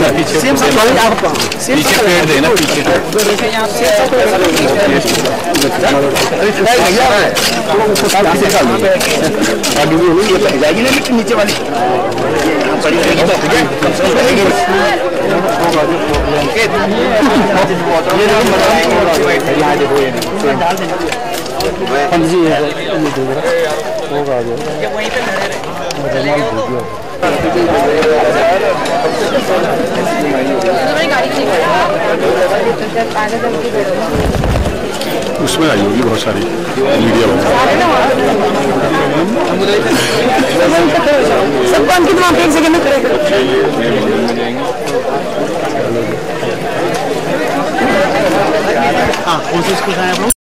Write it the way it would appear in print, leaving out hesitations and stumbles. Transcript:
पीछे सेम सब पीछे पेड़ देना पीछे आगे भी होगी, ये पड़ जाएगी ना लेकिन नीचे वाली उसमें आई होगी बहुत सारी मीडिया सब बंद कितना आप एक सेकंड में करेगा। हाँ कौन सी स्कूल आए आप लोग?